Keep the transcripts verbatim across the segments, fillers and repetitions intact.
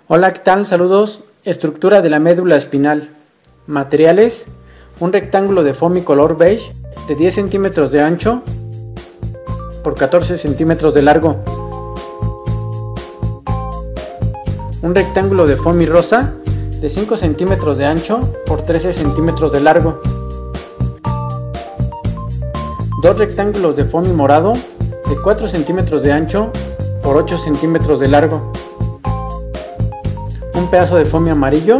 Hola, ¿qué tal? Saludos. Estructura de la médula espinal. Materiales: un rectángulo de foamy color beige de diez centímetros de ancho por catorce centímetros de largo. Un rectángulo de foamy rosa de cinco centímetros de ancho por trece centímetros de largo. Dos rectángulos de foamy morado de cuatro centímetros de ancho por ocho centímetros de largo. Un pedazo de foamy amarillo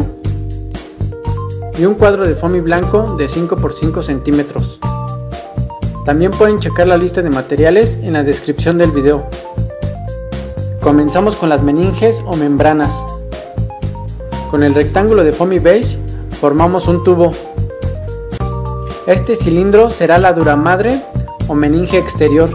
y un cuadro de foamy blanco de cinco por cinco centímetros. También pueden checar la lista de materiales en la descripción del video. Comenzamos con las meninges o membranas. Con el rectángulo de foamy beige formamos un tubo. Este cilindro será la duramadre o meninge exterior.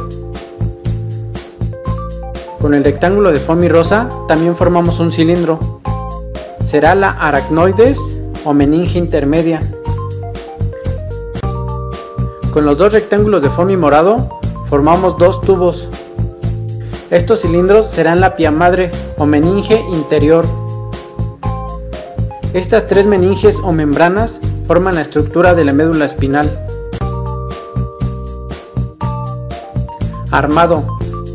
Con el rectángulo de foamy rosa también formamos un cilindro. Será la aracnoides o meninge intermedia. Con los dos rectángulos de foamy morado formamos dos tubos. Estos cilindros serán la pia madre o meninge interior. Estas tres meninges o membranas forman la estructura de la médula espinal. Armado.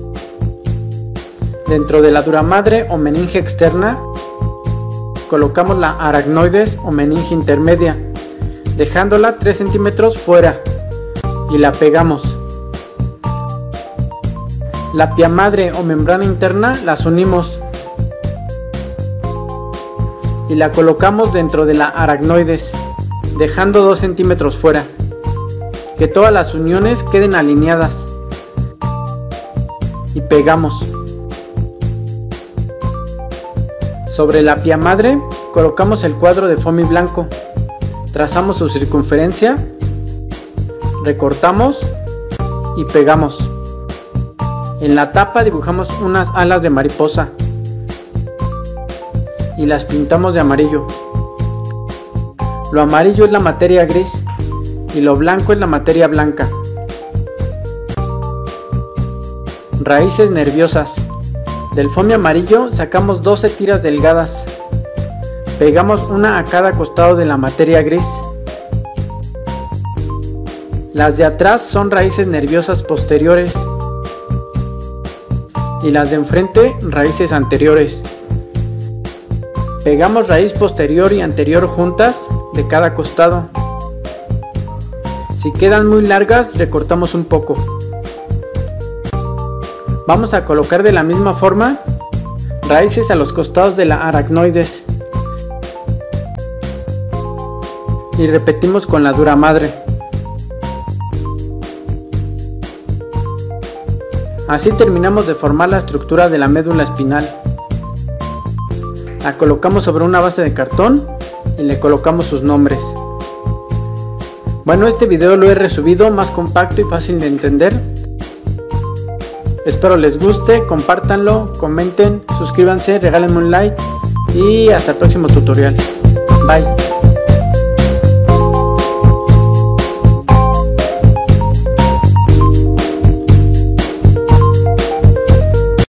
Dentro de la duramadre o meninge externa colocamos la aracnoides o meninge intermedia, dejándola tres centímetros fuera, y la pegamos. La pia madre o membrana interna las unimos y la colocamos dentro de la aracnoides, dejando dos centímetros fuera. Que todas las uniones queden alineadas y pegamos. Sobre la pia madre colocamos el cuadro de foamy blanco, trazamos su circunferencia, recortamos y pegamos. En la tapa dibujamos unas alas de mariposa y las pintamos de amarillo. Lo amarillo es la materia gris y lo blanco es la materia blanca. Raíces nerviosas. Del foamy amarillo sacamos doce tiras delgadas. Pegamos una a cada costado de la materia gris. Las de atrás son raíces nerviosas posteriores y las de enfrente raíces anteriores. Pegamos raíz posterior y anterior juntas de cada costado. Si quedan muy largas, recortamos un poco. Vamos a colocar de la misma forma raíces a los costados de la aracnoides y repetimos con la duramadre. Así terminamos de formar la estructura de la médula espinal. La colocamos sobre una base de cartón y le colocamos sus nombres. Bueno, este video lo he resubido más compacto y fácil de entender. Espero les guste, compártanlo, comenten, suscríbanse, regálenme un like y hasta el próximo tutorial. Bye.